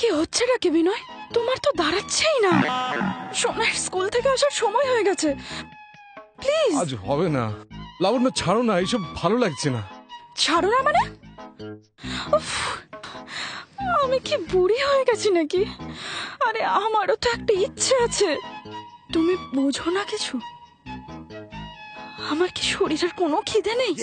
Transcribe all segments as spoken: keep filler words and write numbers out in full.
কি হচ্ছেটা কি বিনয়? তোমার তো দাঁড়াচ্ছেই না। সোনার স্কুল থেকে আসার সময় হয়ে গেছে, প্লিজ। আজ হবে না লাবণ্য, ছাড়ো না, এইসব ভালো লাগছে না। ছাড়ো না মানে? উফ, আমি কি বুড়ি হয়ে গেছি নাকি? আরে আমারও তো একটা ইচ্ছে আছে, তুমি বোঝো না কিছু? আমার কি শরীরের কোনো খিদে নেই?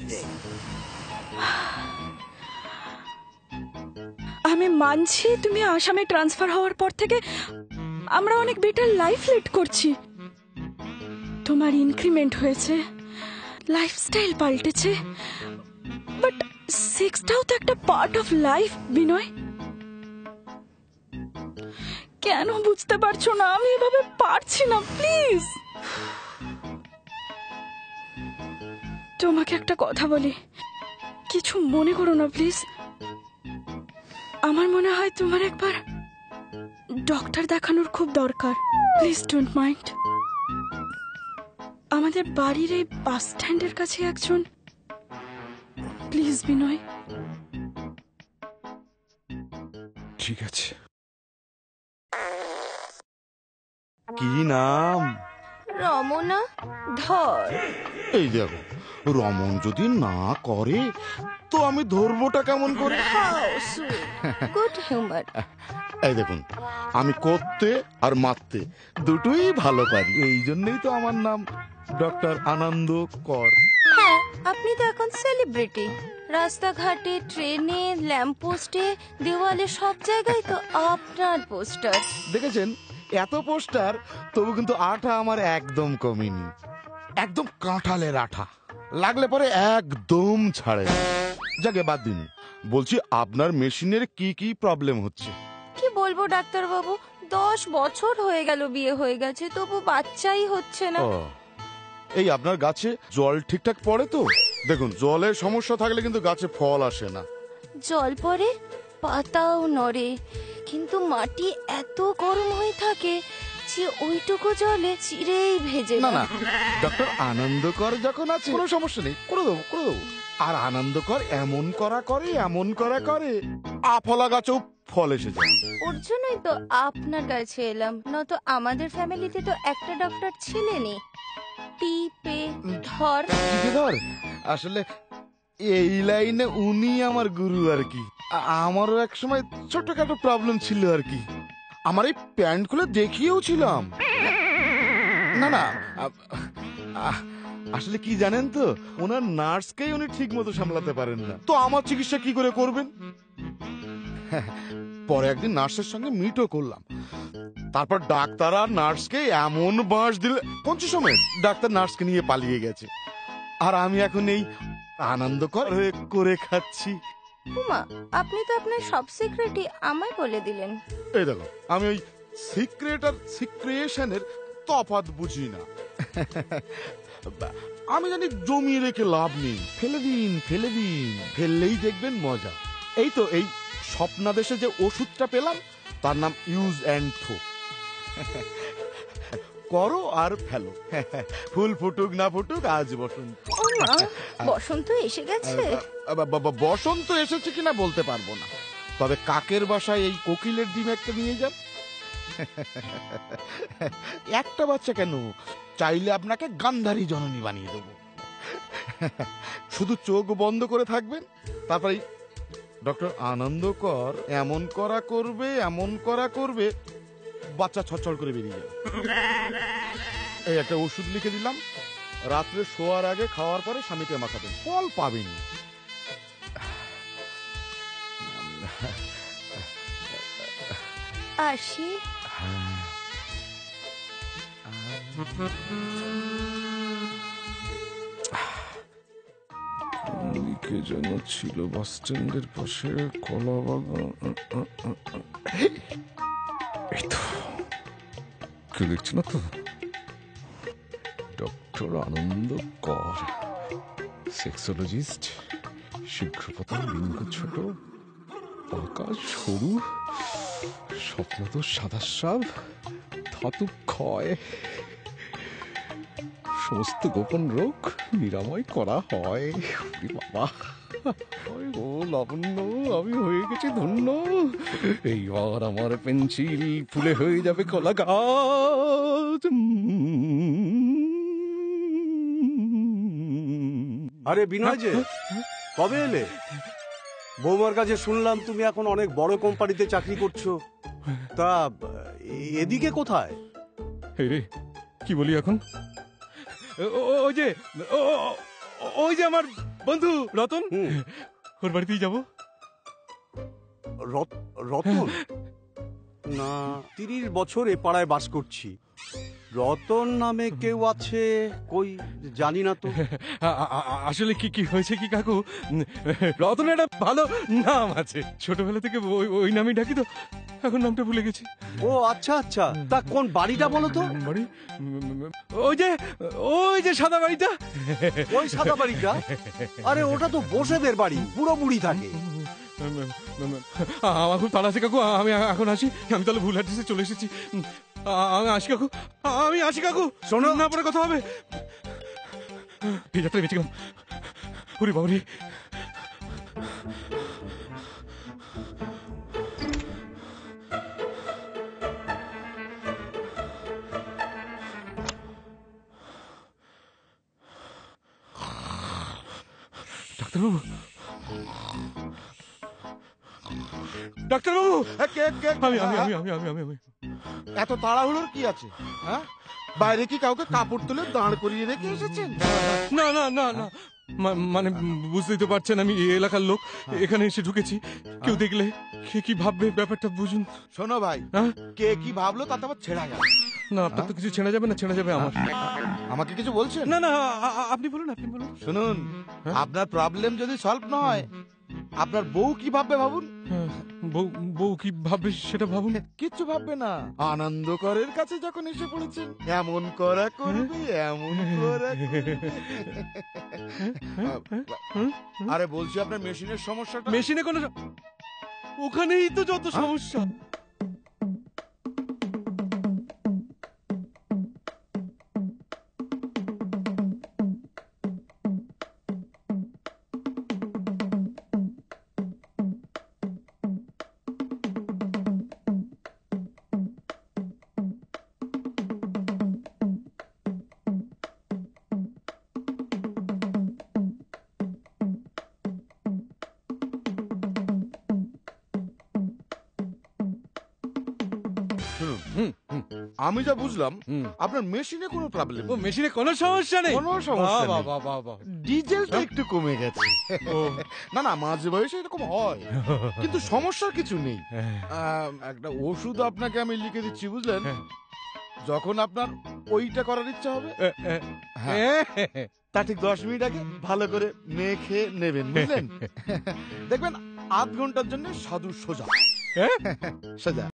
আমি মানছি তুমি আসামে ট্রান্সফার হওয়ার পর থেকে আমরা অনেক বেটার লাইফ লিড করছি। তোমার ইনক্রিমেন্ট হয়েছে, লাইফস্টাইল পাল্টেছে, বাট সেক্সটাও তো একটা পার্ট অফ লাইফ বিনয়। কেন বুঝতে পারছো না? আমি এভাবে পারছি না, প্লিজ। তোমাকে একটা কথা বলি, কিছু মনে করো না প্লিজ। আমার মনে হয় তোমার একবার ডক্টর দেখানোর খুব দরকার। Please don't mind. আমাদের বাড়ির এই বাস স্ট্যান্ডের কাছে একজন, প্লিজ বিনয়। ঠিক আছে। কি নাম? রমনা ধর। এই দেখো, রমন যদি না করে তো আমি ধরবোটা কেমন করে? Good humour. এই দেখুন, আমি করতে আর মারতে দুটোই ভালো পারি, এই জন্যই তো আমার নাম ডক্টর আনন্দ কর। হ্যাঁ, আপনি তো এখন সেলিব্রিটি। রাস্তাঘাটে, ট্রেনে, ল্যাম্পপোস্টে, দেওয়ালে, সব জায়গায় তো আপনার পোস্টার। দেখেছেন, এত পোস্টার, তবু কিন্তু আঠা আমার একদম কমেনি। একদম কাঁঠালের আঠা, লাগলে পরে একদম ছাড়ে না। যাকে বাদ দিন, বলছি আপনার মেশিনের কি কি প্রবলেম হচ্ছে? কি বলবো ডাক্তার বাবু, দশ বছর হয়ে গেল বিয়ে হয়ে গেছে, তবু বাচ্চাই হচ্ছে না। ও, এই আপনার গাছে জল ঠিকঠাক পড়ে তো? দেখুন, জলের সমস্যা থাকলে কিন্তু গাছে ফল আসে না। জল পড়ে, পাতাও নড়ে, কিন্তু মাটি এত গরম হয়ে থাকে যে ওইটুকু জলে চিরেই ভেজে না যায়। না, ডক্টর আনন্দকর যখন আছে কোনো সমস্যা নেই, করে দেবো করে দেবো। আর আনন্দকর এমন করা করে, এমন করা করে, আফলা গাছেও ফল এসে যায়। ওর জন্যই তো আপনার কাছে এলাম, নয়তো আমাদের ফ্যামিলিতে তো একটা ডক্টর ছিলেনই, টিপে ধর। টিপে ধর, আসলে এই লাইনে উনি আমার গুরু আর কি। আ- আমারও এক সময় ছোটখাটো প্রবলেম ছিল আর কি। আমার এই প্যান্ট খুলে দেখিয়েও ছিলাম। না না, আ- আ- আসলে কি জানেন তো, ওনার নার্সকেই উনি ঠিক মতো সামলাতে পারেন না, তো আমার চিকিৎসা কি করে করবেন? পরে একদিন নার্সের সঙ্গে মিটও করলাম, তারপর ডাক্তার আর নার্সকে এমন বাঁশ দিলে পঞ্চাশ সময় ডাক্তার নার্সকে নিয়ে পালিয়ে গেছে, আর আমি এখন এই আনন্দ করে করে খাচ্ছি। উমা, আপনি তো আপনার সব সিক্রেটই আমায় বলে দিলেন। এই দেখো, আমি ওই সিক্রেট আর সিক্রিয়েশনের তফাৎ বুঝি না। আমি জানি জমিয়ে রেখে লাভ নেই, ফেলে দিন ফেলে দিন, ফেললেই দেখবেন মজা। এই তো এই স্বপ্নাদেশে যে ওষুধটা পেলাম, তার নাম ইউজ অ্যান্ড থ্রো। করো আর ফেলো, ফুল ফুটুক না ফুটুক, আজ বসন্ত। ওমা, বসন্ত এসে গেছে। বসন্ত এসেছে কিনা বলতে পারবো না, তবে কাকের বাসায় এই কোকিলের ডিম একটা নিয়ে যান। একটা বাচ্চা কেন, চাইলে আপনাকে গান্ধারী জননী বানিয়ে দেবো। শুধু চোখ বন্ধ করে থাকবেন, তারপরে ডক্টর আনন্দকর এমন করা করবে, এমন করা করবে, বাচ্চা ছটছট করে বেরিয়ে যাবে। এই একটা ওষুধ লিখে দিলাম, রাত্রে শোয়ার আগে খাওয়ার পরে স্বামীকে মাখাবেন, ফল পাবেন। আসি। কে যেন ছিল বাস স্ট্যান্ডের পাশে কলা বাগান। এই তো, কেউ দেখছে না তো? ডক্টর আনন্দ কর, সেক্সোলজিস্ট, শীঘ্রপতন লিঙ্গ ছোট, পাকা সরু, স্বপ্ন তো সাদাস্রাব, ধাতু ক্ষয়, সমস্ত গোপন রোগ নিরাময় করা হয়। বাবা। ওই ও লাবণ্য, আমি হয়ে গেছি ধন্য। এইবার আমার পেন্সিল ফুলে হয়ে যাবে কলা গাছ। আরে বিনয় যে, কবে এলে? বৌমার কাছে শুনলাম তুমি এখন অনেক বড় কোম্পানিতে চাকরি করছো। তা এদিকে কোথায়? এই রে, কি বলি এখন? ও- ও- ওই যে ও- ও- ওই যে আমার বন্ধু রতন, হুম, ওর বাড়িতেই যাবো। রত- রতন না, তিরিশ বছর এ পাড়ায় বাস করছি। রতন নামে কেউ আছে কই জানি না তো। আ- আ- আ- আসলে কি কি হয়েছে কি কাকু, রতন একটা ভালো নাম আছে, ছোটবেলা থেকে ওই ওই নামই ডাকি তো, এখন নামটা ভুলে গেছি। ও আচ্ছা আচ্ছা, তা কোন বাড়িটা বলো তো? বাড়ি ওই যে ওই যে সাদা বাড়িটা। ওই সাদা বাড়িটা? আরে ওটা তো বসেদের বাড়ি, বুড়ো বুড়ি থাকে। আমার খুব তাড়া আছে কাকু, আমি এখন আসি। আমি তাহলে ভুল অ্যাড্রেসে চলে এসেছি। আমি আসি কাকু, আমি আসি কাকু। শোনো। না, পরে কথা হবে। এই যাত্রায় বেঁচে গেলাম। ওরে বাবরি, ডাক্তারবাবু, ডাক্তারবাবু, এ, কে কে আমি আমি আমি আমি আমি আমি আমি এত তাড়াহুড়োর কি আছে? হ্যাঁ, বাইরে কি কাউকে কাপড় তুলে দাঁড় করিয়ে রেখে এসেছেন? না না না না, মা- মানে বুঝতেই তো পারছেন আমি এই এলাকার লোক, এখানে এসে ঢুকেছি। কেউ দেখলে কে কি ভাববে, ব্যাপারটা বুঝুন। শোনো ভাই, হ্যাঁ? কে কি ভাবলো তাতে আবার ছেড়া গেল। না, আপনার তো কিছু ছেড়ে যাবে না, ছেড়ে যাবে আমার। আমাকে কিছু বলছেন? না না, আ- আ- আপনি বলুন, আপনি বলুন। শুনুন, হ্যাঁ? আপনার প্রবলেম যদি সলভ না হয়, আপনার বউ কি ভাববে ভাবুন। হ্যাঁ, বউ বউ কি ভাববে সেটা ভাবুন। কিচ্ছু ভাববে না। আনন্দকরের কাছে যখন এসে পড়েছেন, এমন করা করবে, এমন করা করবে। আরে বলছি, আপনার মেশিনের সমস্যাটা। মেশিনে কোনো স- ওখানেই তো যত সমস্যা। শুনুন, হুম, হুম, আমি যা বুঝলাম, হুম। আপনার মেশিনে কোনো প্রবলেম ও মেশিনে কোনো সমস্যা নেই। কোনো সমস্যা বাহ, নেই। বাহ, বাহ, বাহ। ডিজেলটা একটু কমে গেছে। ও, না না, মাঝে বয়সে এরকম হয়, কিন্তু সমস্যার কিছু নেই। হ্যাঁ, আম, একটা ওষুধ আপনাকে আমি লিখে দিচ্ছি, বুঝলেন? হ্যাঁ। যখন আপনার ওইটা করার ইচ্ছা হবে, এ, এ, হ্যাঁ, এ, তা ঠিক দশ মিনিট আগে ভালো করে মেখে নেবেন, বুঝলেন? দেখবেন আধ ঘন্টার জন্য সাধু সোজা হ্যাঁ? সোজা।